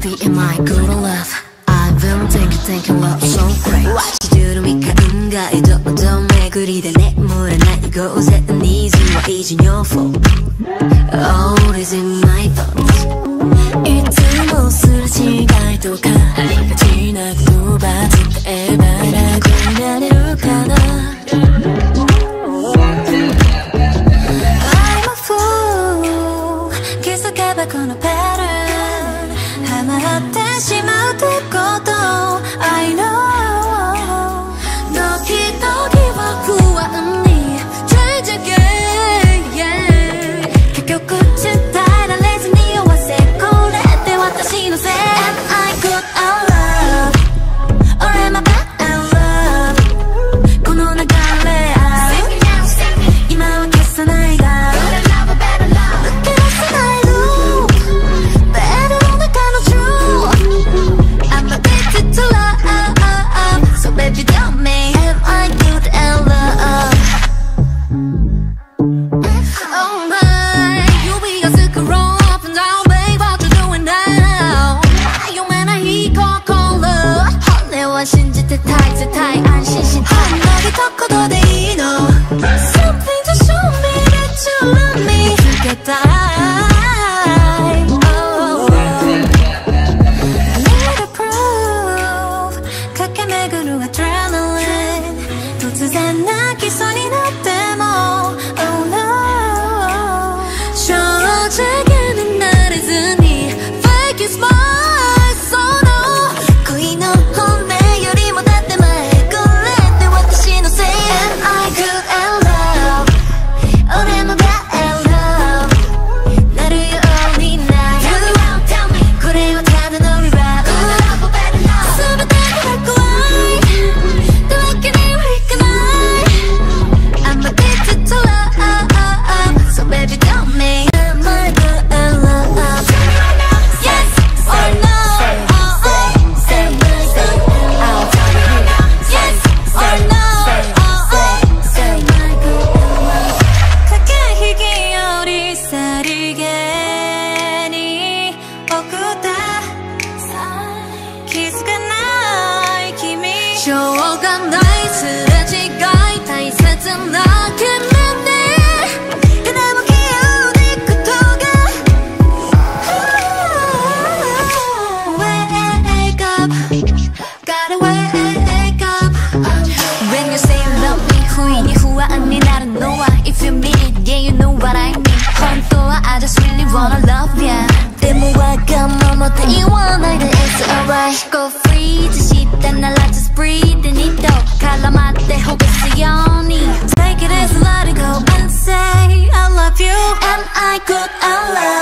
baby, am I good or love? I've been thinking love so great. What you do to me 가운가에 도めぐりで眠らない곳에 needs you are easy your fault. All is in my fault. いつもすれ違いとかありがちな言葉伝えば楽になれるかな。I'm a fool 気づけばこのパターンハマってしまうってこと I know 時々は不安に Change again 結局伝えられずに弱せこれって私のせい Am I good at love? Or am I bad at love? この流れ今は消さないだ抜け出せないループベッドの中のジュー I'm addicted to love So baby tell me Am I good at love? Oh my 指がすく roll up and down Babe what you doing now 夢ない心俺は信じてたい絶対安心してほんの一言でいいの Something to show me that you love me つけたい Oh Need a proof 駆け巡るアドレナリン突然泣きそうになっても Oh no 正直になれずに Fake is my soul 恋の本命よりもだって前これって私のせい Am I good at love? Or am I bad at love? なるようになるこれはただのリバウ全てが怖いってわけにはいかない I'm addicted to love So baby tell me Am I good at love? Yes or no? Say my good I'll tell you Yes or no? Say my good 駆け引きよりさりげに送った気づかない君しょうがないすれ違い大切な君にでも消えることが Wake up Gotta wake up When you say you love me 不意に不安になるのは If you mean it yeah you know what I mean 本当は I just really wanna love you でもわがままって言わないで It's alright Go free 知ったなら just breathe で二度絡まってほぐすように Take it easy let it go and say I love you Am I good at love?